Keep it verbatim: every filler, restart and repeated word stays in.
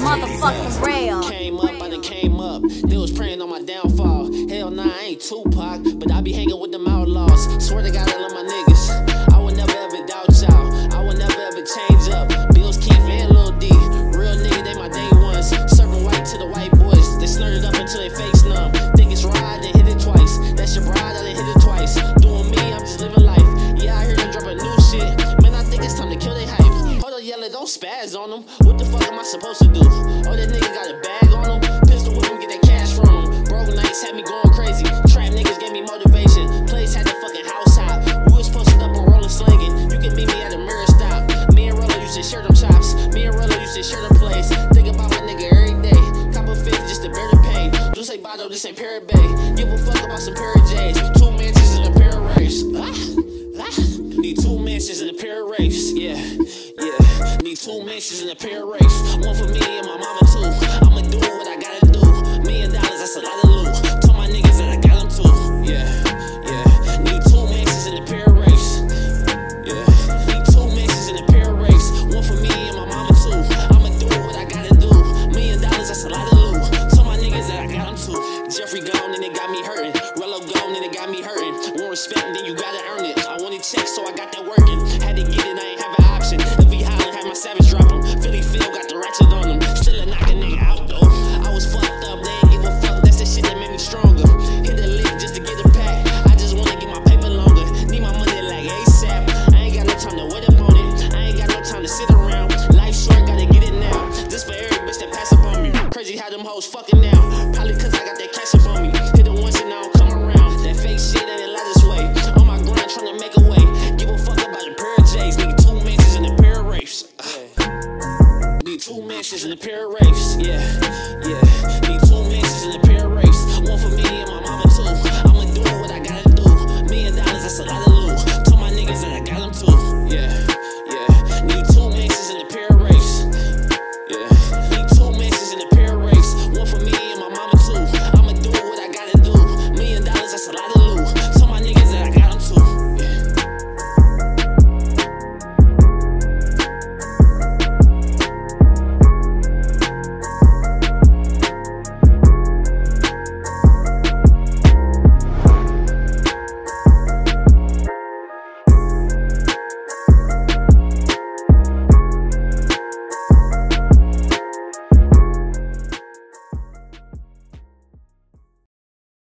motherfucking rail. Came up, I done came up. They was praying on my downfall. Hell nah, I ain't Tupac, but I be hanging with them outlaws. Swear to God, I love my niggas. I would never ever doubt y'all. I would never ever change up. Bills Keith and Lil D. Real nigga, they my day ones. Serving white to the white boys. They snurred it up until they face numb. Think it's ride, then hit it twice. That's your bride, I done hit it twice. Doing me, I'm just living life. Yeah, I hear them dropping new shit. Man, I think it's time to kill they hype. Hold up, yelling, don't spaz on them. What the fuck am I supposed to do? Oh, that nigga got a bag on him. Pistol with him, get that cash from him. Broke nights had me going crazy. Trap niggas gave me motivation. Place had the fucking house hot. We was posted up on rolling slinging. You can meet me at a mirror stop. Me and Rollo used to share them chops. Me and Rollo used to share them plays. Think about my nigga every day. Cop a fifth just to bear the pain. Do say Bado, this ain't Parrot Bay. Give a fuck about some Parrot J's. Two mansions in a pair of race. Ah, ah. Need two mansions in a pair of race. Yeah, yeah. Need two mansions in a pair of race. One for me and my mama too. I'ma do what I gotta do. Million dollars, that's a lot of loot. Told my niggas that I got them too. Yeah, yeah. Need two mansions in a pair of race. Yeah. Need two mansions in a pair of race. One for me and my mama too. I'ma do what I gotta do. Million dollars, that's a lot of loot. Told my niggas that I got them too. Jeffrey gone and it got me hurting. Rello gone and it got me hurting. Want respect, then you gotta